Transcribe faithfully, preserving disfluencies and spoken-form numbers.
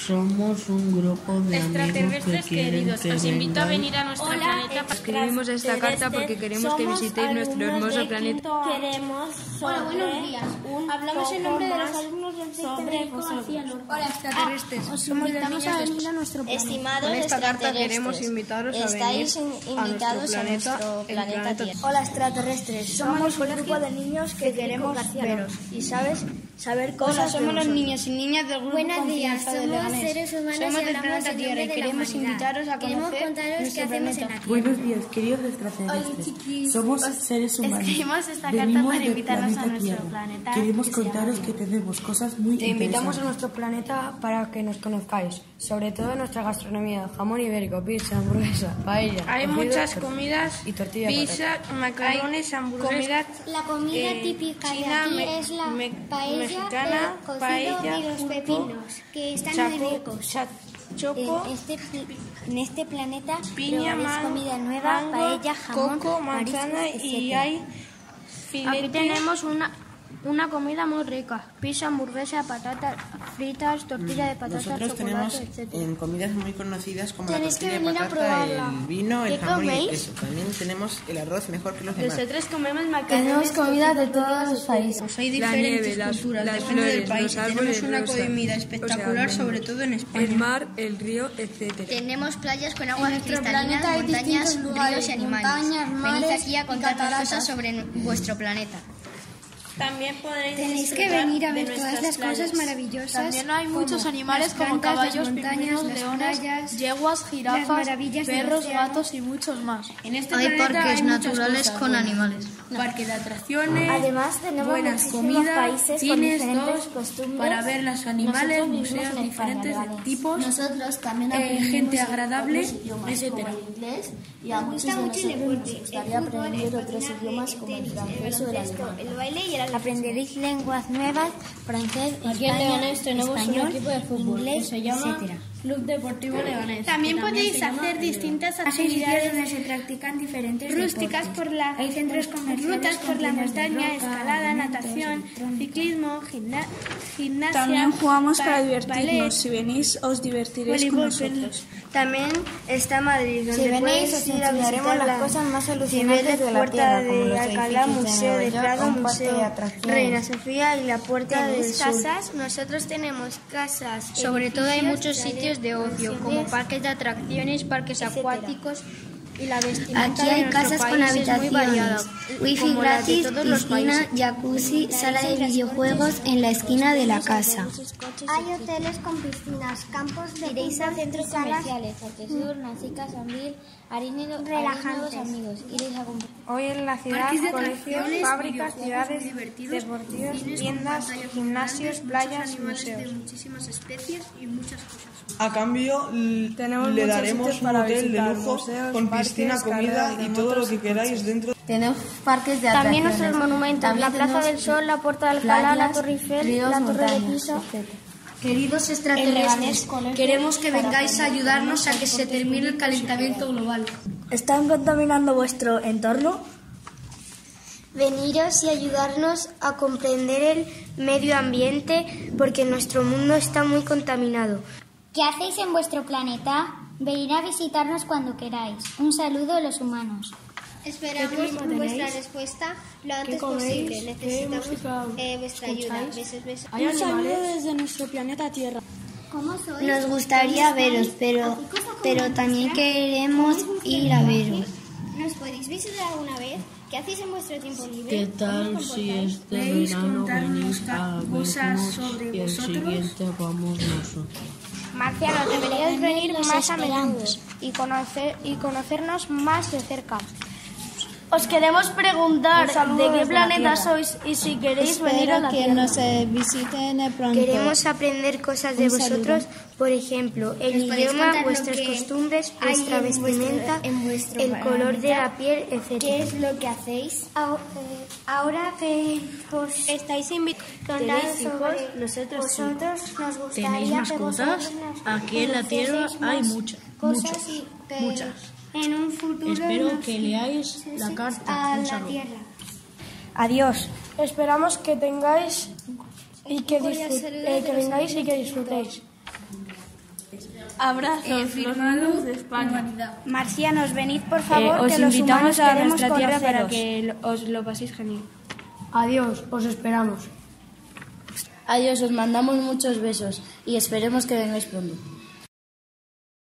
Somos un grupo de amigos que Extraterrestres queridos, os invito a venir a nuestro Hola, planeta. Escribimos esta carta porque queremos que visitéis nuestro hermoso planeta. Queremos Hola, buenos días. un Hablamos en nombre de los poco alumnos del sexto sobre de García vosotros. Lorca. Hola, extraterrestres. Os Somos las invitamos niñas a de... venir a nuestro planeta. Estimados Con esta carta extraterrestres, queremos invitaros a estáis venir in- a invitados nuestro a planeta, nuestro el planeta planeta Tierra. Hola extraterrestres, somos un grupo de niños que queremos García veros y sabes saber cosas de Somos los vosotros. niños y niñas del grupo Buenos días, Confianza de somos Leganés. seres humanos Somos y del hablamos planeta en Tierra nombre y de la queremos humanidad. invitaros a Queremos conocer contaros qué nuestro hacemos planeta. en la Tierra. Buenos días, queridos extraterrestres. Somos seres humanos. Escribimos esta carta Venimos para del invitarnos a planeta nuestro Tierra. planeta Queremos que se llama contaros que Tierra. tenemos cosas muy Te invitamos a interesantes. nuestro planeta para que nos conozcáis, sobre todo nuestra gastronomía, jamón ibérico, pizza, hamburguesa, paella. Hay cocido, muchas tor- comidas, y tortilla de pizza, macarrones, hamburguesas, La comida eh, típica china, de aquí me- es la me- paella, mexicana, el cocido paella, y los pulpo, pepinos, que están chapo- muy ricos. cha- choco, En este, pl- en este planeta piña, probaréis man- comida nueva, mango, paella, jamón, coco, manzana mariscos, y etcétera. hay filete. Aquí tenemos una, una comida muy rica. Pizza, hamburguesa, patatas fritas, tortilla de patatas, Nosotros chocolate, tenemos etcétera. en comidas muy conocidas como Tenéis la que tortilla de venir a patata, probarla. el vino, el ¿Qué jamón y el coméis? queso. También tenemos el arroz mejor que los demás. Nosotros comemos Tenemos macarrones. comida de todos los países. Hay La diferentes nieve, las, culturas, las depende flores, del país. los Y árboles, tenemos una rosa, comida o espectacular, sea, sobre todo en España. el mar, el río, etcétera. Tenemos playas con aguas nuestro cristalinas, planeta hay montañas, distintos lugares, ríos y animales. montañas, Venid mares aquí a y contarnos cataratas. cosas sobre vuestro planeta. También podréis Tenéis que disfrutar venir a de ver todas nuestras las playas. cosas maravillosas. También hay muchos como animales las como plantas, las caballos, montañas, pingüinos, las leones, playas, yeguas, las jirafas, maravillas del perros, océano. gatos y muchos más. En este Hay planeta parques hay muchas naturales cosas con buenas. animales. Parque de atracciones, Además, tenemos buenas muchísimos comidas, países con cines, diferentes dos, costumbres. para ver los animales, Nosotros vivimos museos en España, diferentes de ¿vale? tipos, Nosotros también eh, aprendemos gente agradable, otros idiomas, etcétera. como el inglés, y a muchos de nosotros nos gustaría aprender otros idiomas como el francés o el alemán. El baile y el Aprenderéis lenguas nuevas, francés, Aquí en España, Leganés tenemos español, un equipo de fútbol inglés, que se llama etcétera. Club Deportivo Leganés. También que podéis se llama hacer El distintas Hay sitios actividades donde se practican diferentes rústicas deportes. por la Hay centros comerciales rutas con por la tiendas de montaña, ropa, escalada, alimentos, natación, electrónica. ciclismo, gimna- gimnasia. También jugamos ba- para divertirnos. ballet, Si venís, os divertiréis con voleibol, nosotros. También está Madrid, donde Si venís, podéis os ir a enseñaremos visitar las la cosas más Cibeles, alucinantes de la Puerta Tierra, como de los Alcalá, edificios de Museo Nueva de York, Prado, un parque de Museo atracciones. Reina Sofía y la Puerta del ¿Tenéis Sur. casas? Nosotros tenemos casas. Sobre todo hay edificios, muchos sitios de ocio, como parques de atracciones, parques acuáticos. y la vestimenta Aquí de hay nuestro casas con país es muy variada, habitaciones, wifi como la de gratis, todos los piscina, países. jacuzzi, sala de videojuegos en la esquina de la casa. Hay hoteles con piscinas, campos de Iréis a fútbol centros y salas comerciales, Artesur, Nacica, Sambil, Harina relajantes. amigos. Iréis a comprar. Hoy en la ciudad, Parques de colegios, atracciones, fábricas, videojuegos ciudades divertidos, deportivas, cines con tiendas, pantallas gimnasios, gigantes, muchos playas, animales de museos. muchísimas especies y muchas cosas. A cambio, l- Tenemos le muchos daremos sitios un para hotel de visitar, lujo museos, con parques, piscina, comida carreras de y todo lo motos que y queráis coches. dentro. Tenemos parques de También atracciones. nuestros monumentos, También la Plaza tenemos del Sol, la Puerta de Alcalá, la playas, Torre Eiffel, ríos, la Torre de montañas, Pisa. etcétera. Queridos extraterrestres, queremos que vengáis a ayudarnos a que se termine el calentamiento global. ¿Están contaminando vuestro entorno? Veniros y ayudarnos a comprender el medio ambiente porque nuestro mundo está muy contaminado. ¿Qué hacéis en vuestro planeta? Venid a visitarnos cuando queráis. Un saludo a los humanos. Esperamos vuestra respuesta lo antes posible. Necesitamos eh, vuestra ayuda. Besos, besos. Un saludo desde nuestro planeta Tierra. ¿Cómo sois? Nos gustaría veros, pero, pero también queremos ir a veros. ¿Nos podéis visitar alguna vez? ¿Qué hacéis en vuestro tiempo libre? ¿Qué tal si este verano venís a vernos y el siguiente vamos nosotros? Marcianos, deberíais venir más a menudo y, conocer, y conocernos más de cerca. Os queremos preguntar de qué planeta sois y si queréis venir a la que Tierra. nos eh, visiten pronto. Queremos aprender cosas de vosotros, por ejemplo, el podéis idioma, contar lo vuestras que costumbres, hay vuestra en vestimenta, vuestro- en vuestro el color de planeta? la piel, ¿Qué etcétera. es lo que hacéis? Ahora que os Estáis invitados. ¿Tenéis hijos? Nosotros sí. vosotros nos gustaría ¿Tenéis que mascotas? vosotros nos Aquí en la Tierra conocieseis hay más muchas, cosas muchas, y que muchas. En un futuro Espero nos que leáis la carta. a Un la saludo. Tierra. Adiós. Esperamos que tengáis y que, disfrut- eh, que vengáis y que disfrutéis. Abrazos, los malos de España. Marcianos, venid por favor, Eh, os que los invitamos humanos a queremos nuestra tierra para conoceros. que lo- os lo paséis genial. Adiós, os esperamos. Adiós, os mandamos muchos besos y esperemos que vengáis pronto.